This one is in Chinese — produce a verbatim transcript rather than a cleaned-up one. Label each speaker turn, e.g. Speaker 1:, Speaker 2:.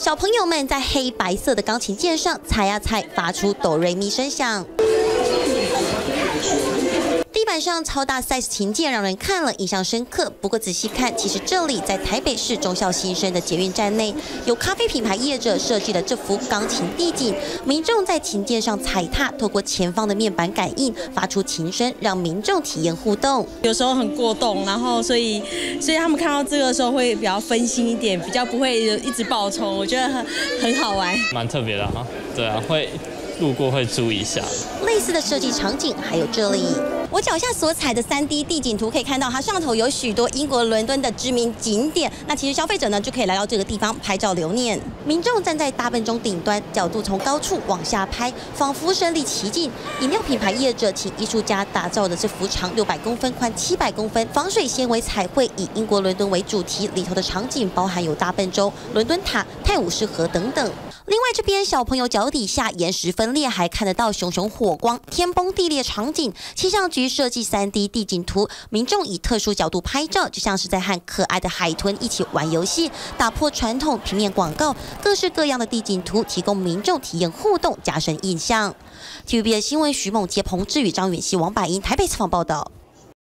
Speaker 1: 小朋友们在黑白色的钢琴键上踩呀踩，发出哆瑞咪声响。 地板上超大 size 琴键让人看了印象深刻。不过仔细看，其实这里在台北市忠孝新生的捷运站内，有咖啡品牌业者设计了这幅钢琴地景，民众在琴键上踩踏，透过前方的面板感应发出琴声，让民众体验互动。
Speaker 2: 有时候很过动，然后所以所以他们看到这个时候会比较分心一点，比较不会一直爆冲，我觉得很很好玩，
Speaker 3: 蛮特别的哈。对啊，会路过会注意一下。
Speaker 1: 类似的设计场景还有这里。 我脚下所踩的 三 D 地景图可以看到，它上头有许多英国伦敦的知名景点。那其实消费者呢就可以来到这个地方拍照留念。民众站在大笨钟顶端，角度从高处往下拍，仿佛身临其境。饮料品牌业者请艺术家打造的这幅长六百公分、宽七百公分、防水纤维彩绘，以英国伦敦为主题，里头的场景包含有大笨钟、伦敦塔、泰晤士河等等。 另外，这边小朋友脚底下岩石分裂，还看得到熊熊火光、天崩地裂场景。气象局设计 三 D 地景图，民众以特殊角度拍照，就像是在和可爱的海豚一起玩游戏，打破传统平面广告。各式各样的地景图提供民众体验互动，加深印象。T V B 的新闻，徐梦杰、彭志宇、张远熙、王百英台北采访报道。